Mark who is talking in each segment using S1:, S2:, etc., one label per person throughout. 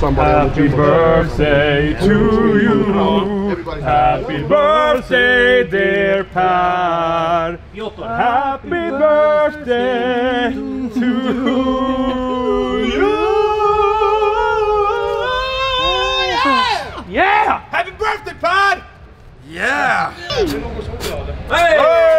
S1: Happy birthday to you. Happy birthday, dear Per. Happy birthday to you. Yeah! Happy birthday, Per! Yeah! Hey!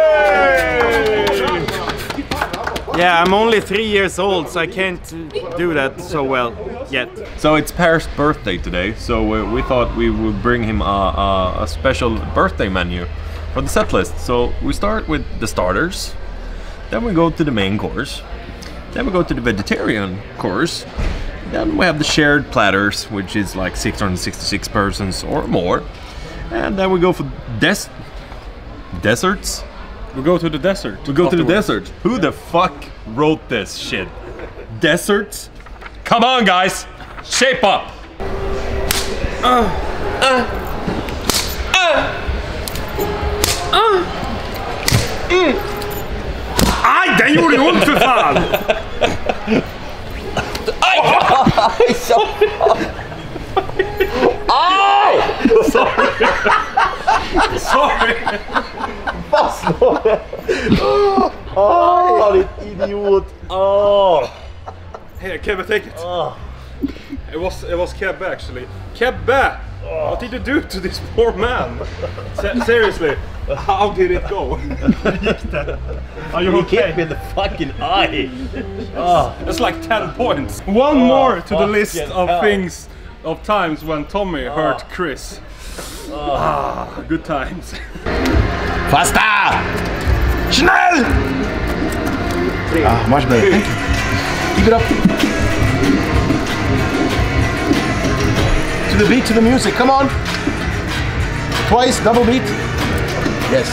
S2: Yeah, I'm only 3 years old, so I can't do that so well yet.
S3: So it's Per's birthday today, so we thought we would bring him a special birthday menu for the set list. So we start with the starters, then we go to the main course, then we go to the vegetarian course, then we have the shared platters, which is like 666 persons or more, and then we go for desserts.
S1: We go to the desert.
S3: We go to the desert. Who the fuck wrote this shit? Deserts? Come on, guys! Shape up!
S1: Aj, den gjorde ont för fan!
S4: Aj!
S1: Sorry! Sorry!
S4: Vad slår det? Ditt idiot!
S1: Here, Kebbe, take it. It was Kebbe actually. Kebbe! What did you do to this poor man? Seriously, how did it go? Are you okay?
S4: Hit me in the fucking eye!
S1: That's like 10 points. One more to the list of things, of times when Tommy hurt Chris. Good times.
S4: Fasta! Schnell! Much better. Thank you. Keep it up. To the beat, to the music. Come on. Twice, double beat. Yes.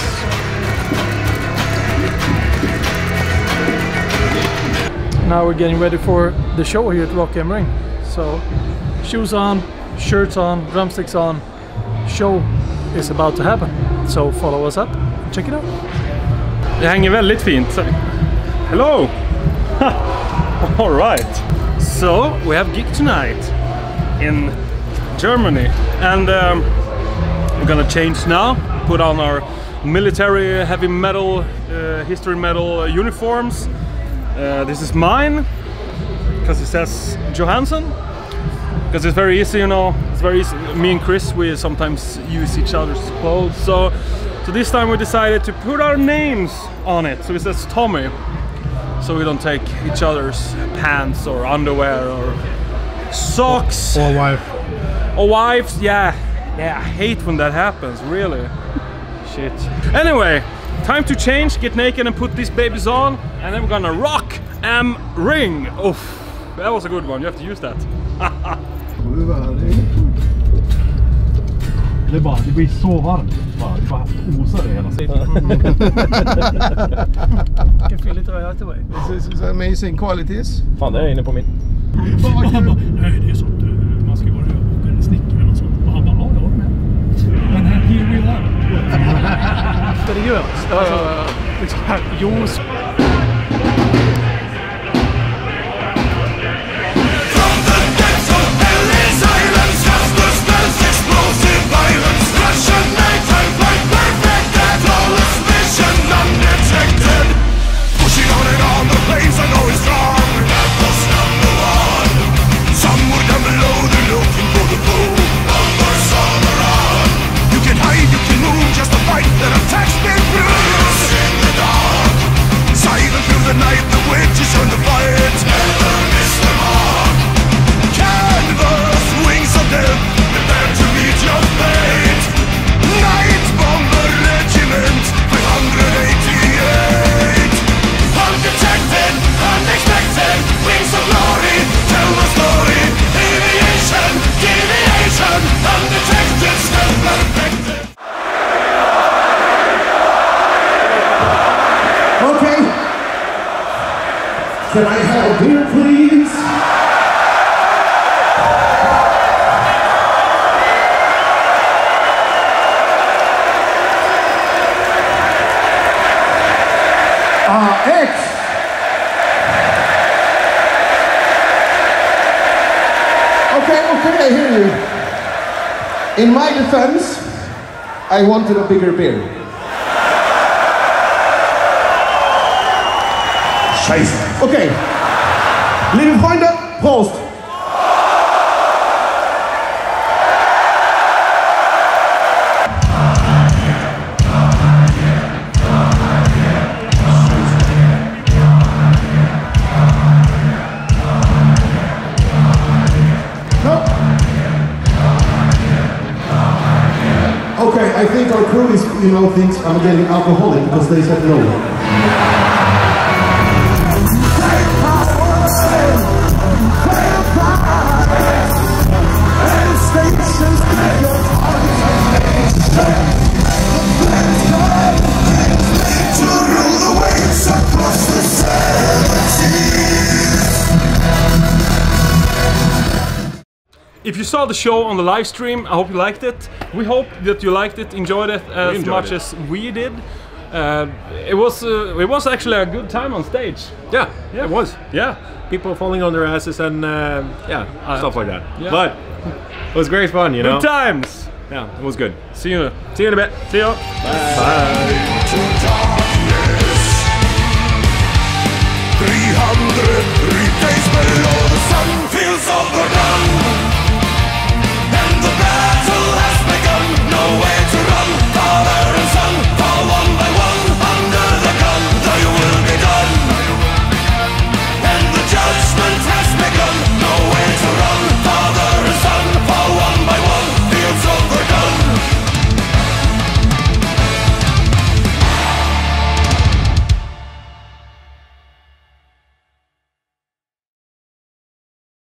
S5: Now we're getting ready for the show here at Rock am Ring. So, shoes on, shirts on, drumsticks on. Show is about to happen. So follow us up. Check it out.
S1: Det hänger väldigt fint. Hello! All right. So we have gig tonight in Germany, and we're gonna change now. Put on our military heavy metal, history metal uniforms. This is mine because it says Johansson. Because it's very easy, you know. It's very easy. Me and Chris, we sometimes use each other's clothes. So this time we decided to put our names on it. So it says Tommy. So we don't take each other's pants or underwear or socks.
S5: Or wife.
S1: Or wives, yeah. Yeah, I hate when that happens, really. Shit. Anyway, time to change, get naked and put these babies on. And then we're gonna rock am ring. Oof, that was a good one, you have to use that.
S5: Det blir så varmt. Det bara osar det hela tiden. Can feel it right away.
S6: This is amazing qualities.
S3: Fan, det är inne på min.
S5: Nej, det är sånt. Man ska vara och snickra eller något sånt. Och han bara, ja, det var med. Men here we are. Seriöst. Alltså, juice.
S6: Can I have a beer, please? X. Okay. think I hear you. In my defense, I wanted a bigger beer. Scheiße. Okay. Liebe Freunde, Prost. Okay, I think our crew is, thinks I'm getting alcoholic because they said no.
S1: If you saw the show on the live stream, I hope you liked it. We hope that you liked it, enjoyed it as much as we did. It was actually a good time on stage.
S3: Yeah, it was.
S1: Yeah,
S3: People falling on their asses and stuff like that.
S1: Yeah.
S3: But it was great fun, you know.
S1: good times.
S3: Yeah, it was good.
S1: See you.
S3: See you in a bit.
S1: See you.
S3: Bye.
S7: 303 days below the sun feels all the